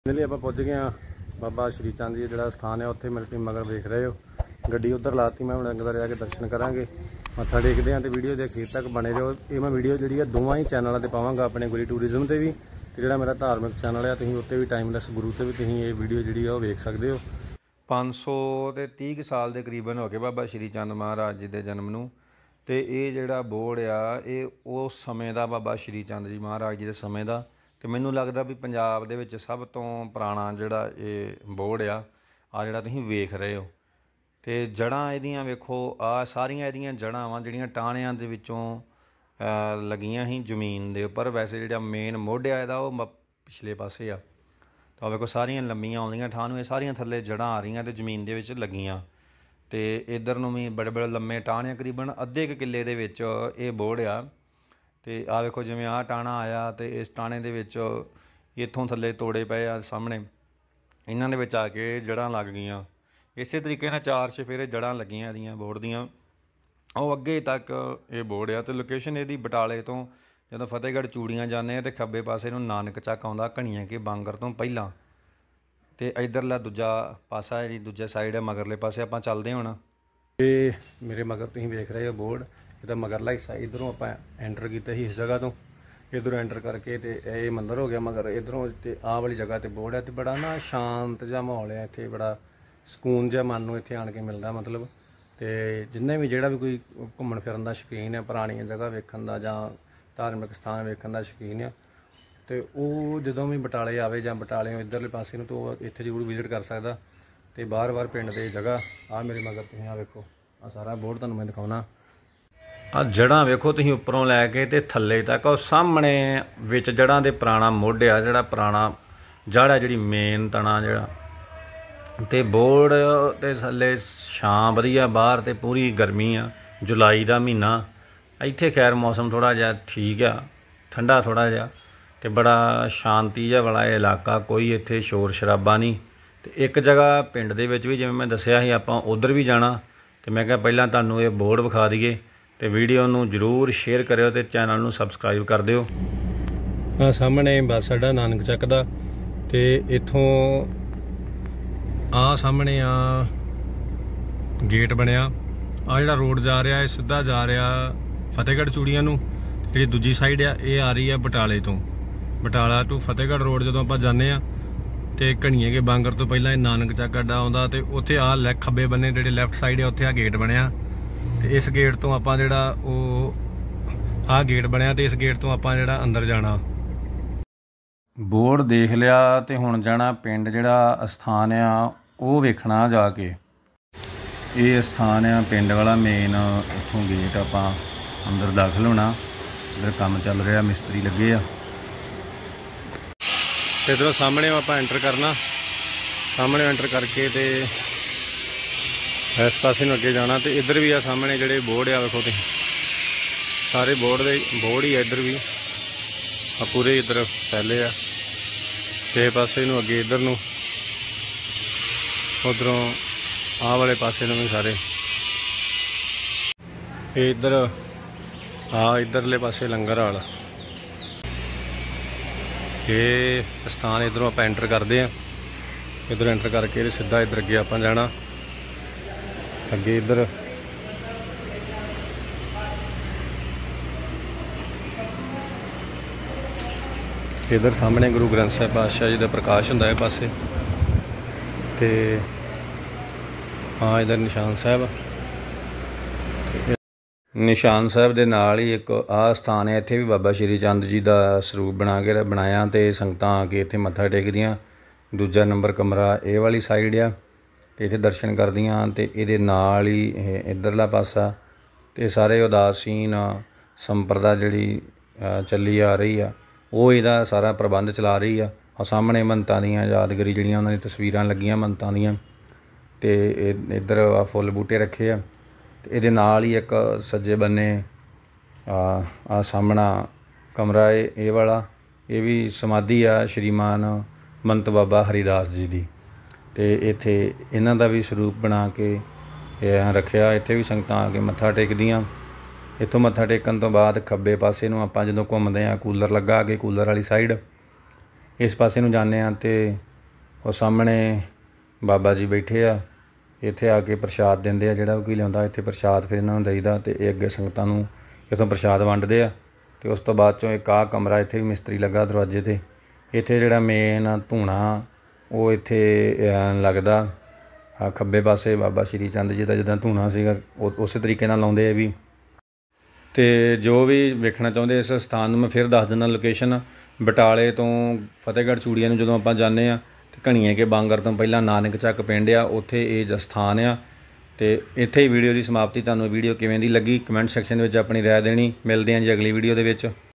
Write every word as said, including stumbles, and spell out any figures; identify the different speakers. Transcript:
Speaker 1: Finally आप पुज गए हाँ बाबा श्री चंद जी जो स्थान है उत्थे मेरे तुम मगर देख रहे हो गड्डी उधर लाती। मैं हम अंदर जाके दर्शन करांगे मत्था टेकते हैं तो वीडियो के अखीर तक बने रहो। ये मैं वीडियो जी दोवों ही चैनलों पर पावांगा, अपने गुरी टूरिज्म से भी तो जो मेरा धार्मिक चैनल है तुम उत्ते भी टाइमलैस गुरु से भी तुम ये वीडियो जी वेख सकते हो। पाँच सौ तो तीह साल के करीबन हो गए बाबा श्री चंद महाराज जी के जन्म नूं ते ये जिहड़ा बोर्ड आ ये उस समय का बाबा श्री चंद जी महाराज जी के समय का तो मैनूं लगदा भी पंजाब दे विच सब तो पुराना जिहड़ा ये बोर्ड आ आ जिहड़ा तुसीं वेख रहे हो। तो जड़ां इहदियां वेखो आ सारियां इहदियां जड़ां वां जिहड़ियां टाहणियां दे विचों लगियां ही जमीन दे उपर। वैसे जिहड़ा मेन मुੱਢ आ इहदा वो पिछले पासे आ तो वेखो सारियां लंबियां आउंदियां थां नूं, सारियां थल्ले जड़ां आ रहीआं ते जमीन दे विच लगियां। तो इधर नूं भी बड़े बड़े लम्मे टाहणे करीबन अद्धे क किले दे विच ये बोर्ड आ। तो आ वेखो जिवें आ टाणा आया तो इस टाणे दे विच इत्थों थल्ले तोड़े पे आ सामने, इन्हां दे विच आके जड़ां लग गईयां। इस तरीके नाल चार चफेरे जड़ां लगियां इहदियां बोर्ड दियां ਉਹ ਅੱਗੇ तक ये बोर्ड आ। तो लोकेशन ਇਹਦੀ ਬਟਾਲੇ ਤੋਂ ਜਦੋਂ ਫਤਿਹਗੜ੍ਹ ਚੂੜੀਆਂ ਜਾਂਦੇ ਆ तो ਖੱਬੇ ਪਾਸੇ ਨੂੰ ਨਾਨਕ ਚੱਕ ਆਉਂਦਾ ਘਣੀਆਂ ਕੇ ਬਾਂਗਰ ਤੋਂ ਪਹਿਲਾਂ। तो इधरला दूजा पासा है जी दूजा साइड है मगरले पासे आप चलते होना। तो मेरे मगर तुम देख रहे हो बोर्ड ये मगरला हिस्सा इधरों आप एंटर किया ही इस जगह तो इधरों एंटर करके तो ये मंदिर हो गया मगर इधरों तो आ वाली जगह तो बोर्ड है। तो बड़ा ना शांत जहा माहौल है इत्थे, बड़ा सुकून जहा मन को इत्थे आन के मिलता। मतलब तो जिन्हें भी जोड़ा भी कोई घूमन फिरन का शौकीन है, पुरानी जगह वेखन का जां धार्मिक स्थान वेखन का शौकीन है तो वो जो भी बटाले आवे जां बटाले इधरले पासे नूं तो इत्थे जरूर विजिट कर सकदा। तो बार बार पिंड दे जगह आ मेरे मगर तुसीं आ वेखो आ सारा बोर्ड तुहानूं मैं दिखाउणा। आ जड़ां वेखो तुसीं उपरों लैके ते थल्ले तक और सामने विच जड़ां दे पुराना मुੱਢ आ जिहड़ा पुराना जड़ आ जिहड़ी मेन तना जिहड़ा। तो बोर्ड ते थल्ले छां वधिया बाहर ते पूरी गर्मी आ, जुलाई का महीना। इत्थे खैर मौसम थोड़ा जिहा ठीक आ, ठंडा थोड़ा जिहा तो बड़ा शांति जहा वाला इलाका, कोई इत्थे शोर शराबा नहीं। तो एक जगह पिंड दे विच भी जिवें मैं दस्सिया ही आपां उधर भी जाना तो मैं कहा पहलां तुहानूं ये बोर्ड विखा दईए तो वीडियो नूं जरूर शेयर करियो ते चैनल नूं सबसक्राइब कर दिओ। आ सामने बस अड्डा नानक चक दा ते इत्थों आ सामने आ गेट बनिया। आ जिहड़ा रोड जा रहा है सीधा जा रहा फतेहगढ़ चूड़ियां नूं, जिहड़ी दूजी साइड आ ये आ रही है बटाले तो बटाला टू फतेहगढ़ रोड जो आप जाने तो घणीए के बांगर तो पहला नानक चक अड्डा आउंदा तो उत्थे आ लै खब्बे बन्ने जिहड़े लैफ्ट साइड है उत्थे आ गेट बनया। तो इस गेट तो आप जिहड़ा वो आ गेट बनया तो इस गेट तो आप जिहड़ा अंदर जाना। बोर्ड देख लिया तो हुण जाना पिंड जिहड़ा स्थान आ वो वेखना जाके। ये स्थान आ पिंड वाला मेन, इत्थों गेट आप अंदर दाखिल होना। इधर काम चल रहा, मिस्त्री लगे आ। इधरों सामने आप एंटर करना, सामने एंटर करके तो इस पासे अगे जाना। तो इधर भी आ सामने जोड़े बोर्ड आ वेखो तो सारे बोर्ड दे बोर्ड ही इधर भी आ पूरे इधर फैले आ। ते पासे नूं अगे इधर नूं उधरों आ वाले पासे नूं भी सारे इधर आ इधरले पासे लंगर वाला ये स्थान। इधरों आप एंटर करते हैं, इधर एंटर करके सीधा इधर अगे आप जाना। अगे इधर इधर सामने गुरु ग्रंथ साहिब पातशाह जी का प्रकाश होंदा है पासे। तो हाँ इधर निशान साहब, निशान साहब के नाल ही एक आ स्थान है। इत्थे भी बाबा श्री चंद जी का सरूप बना के बनाया तो संगतां आके इत्थे मत्था टेकदियां। दूजा नंबर कमरा ये वाली साइड आ तो इत्थे दर्शन करदियां। तो ये नाल ही इधरला पासा तो सारे उदासीन संप्रदा जिहड़ी चली आ रही आ वो इहदा सारा प्रबंध चला रही आ। और सामने महंतां दीयां यादगिरी जिहड़ियां उन्हां दी तस्वीरां लगियां महंतां दीयां। तो इधर आ फुल बूटे रखे आ। तो ये नाल ही एक सज्जे बन्ने आ, आ सामना कमरा है ये वाला, ये भी समाधि आ श्रीमान मंत बाबा हरिदास जी की। तो इत्थे इन्हां दा भी स्वरूप बना के रखिया। इत्थे भी संगतां आके मत्था टेकदियां। इत्थों मत्था टेकन तो बाद खब्बे पासे नूं आपां जदों घुमदे आ कूलर लगा अगे कूलर वाली साइड इस पासे नूं जाने तो ਉਹ ਸਾਹਮਣੇ ਬਾਬਾ ਜੀ ਬੈਠੇ ਆ, ਇੱਥੇ ਆ ਕੇ ਪ੍ਰਸ਼ਾਦ ਦਿੰਦੇ ਆ। ਜਿਹੜਾ ਕੋਈ ਲਿਆਉਂਦਾ ਇੱਥੇ ਪ੍ਰਸ਼ਾਦ ਫਿਰ ਇਹਨਾਂ ਨੂੰ ਦੇਈਦਾ ਅਤੇ ਇਹ ਅੱਗੇ ਸੰਗਤਾਂ ਨੂੰ ਇੱਥੋਂ ਪ੍ਰਸ਼ਾਦ ਵੰਡਦੇ ਆ। ਅਤੇ ਉਸ ਤੋਂ ਬਾਅਦ 'ਚੋਂ ਇੱਕ ਆਹ ਕਮਰਾ, ਇੱਥੇ ਵੀ ਮਿਸਤਰੀ ਲੱਗਾ ਦਰਵਾਜ਼ੇ 'ਤੇ। ਇੱਥੇ ਜਿਹੜਾ ਮੇਨ ਧੂਣਾ ਉਹ ਇੱਥੇ ਲੱਗਦਾ ਆ ਖੱਬੇ ਪਾਸੇ ਬਾਬਾ ਸ਼੍ਰੀ ਚੰਦ ਜੀ ਦਾ ਜਿੱਦਾਂ ਧੂਣਾ ਸੀਗਾ ਉਹ ਉਸੇ ਤਰੀਕੇ ਨਾਲ ਲਾਉਂਦੇ ਆ ਵੀ। ਅਤੇ ਜੋ ਵੀ ਵੇਖਣਾ ਚਾਹੁੰਦੇ ਇਸ ਸਥਾਨ ਨੂੰ ਮੈਂ ਫਿਰ ਦੱਸ ਦਿੰਦਾ ਲੋਕੇਸ਼ਨ। ਬਟਾਲੇ ਤੋਂ ਫਤਿਹਗੜ੍ਹ ਚੂੜੀਆਂ ਨੂੰ ਜਦੋਂ ਆਪਾਂ ਜਾਂਦੇ ਹਾਂ ਅਤੇ ਘਣੀਏ ਕੇ ਬਾਂਗਰ ਤੋਂ ਪਹਿਲਾਂ ਨਾਨਕ ਚੱਕ ਪਿੰਡ ਆ, ਉੱਥੇ ਇਹ ਸਥਾਨ ਆ। ਅਤੇ ਇੱਥੇ ਹੀ ਵੀਡੀਓ ਦੀ ਸਮਾਪਤੀ। ਤੁਹਾਨੂੰ ਵੀਡੀਓ ਕਿਵੇਂ ਦੀ ਲੱਗੀ ਕਮੈਂਟ ਸੈਕਸ਼ਨ ਵਿੱਚ ਆਪਣੀ ਰਾਏ ਦੇਣੀ। ਮਿਲਦੇ ਹਾਂ ਜੀ ਅਗਲੀ ਵੀਡੀਓ ਦੇ ਵਿੱਚ।